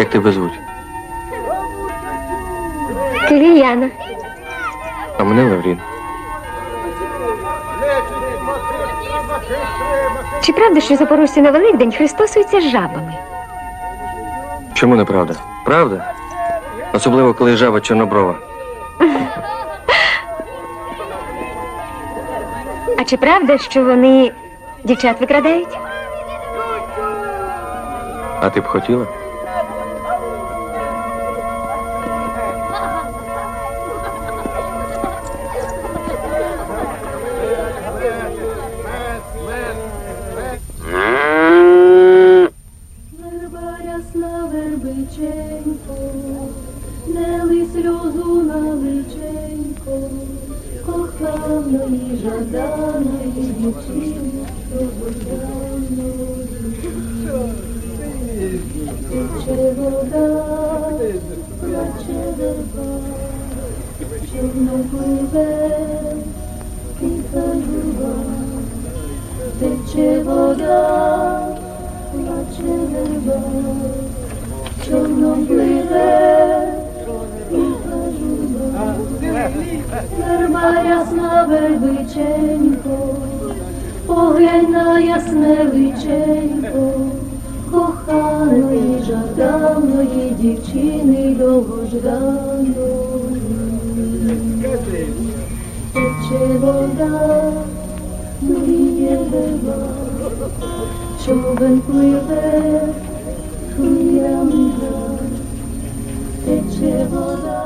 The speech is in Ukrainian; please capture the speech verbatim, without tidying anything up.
Як тебе звуть? Ліяна. А мене Лаврін. Чи правда, що запорожці на Великдень хрестосуються з жабами? Чому неправда? Правда? Особливо, коли жаба чорноброва. А чи правда, що вони дівчат викрадають? А ти б хотіла? Верба ясна, вербиченько, не лий сльозу на личенько, коханої, жаданої дівчини, тече вода, плаче верба, чорно пливе, тиха юрба, тече вода, плаче верба, чорно пливе, тиха юрба. Верба ясна, вербиченько, поглянь на ясне личенько, коханої, жаданої дівчини довгожданої. Тече вода, мріє верба, човен пливе, хвилями гра. Тече вода.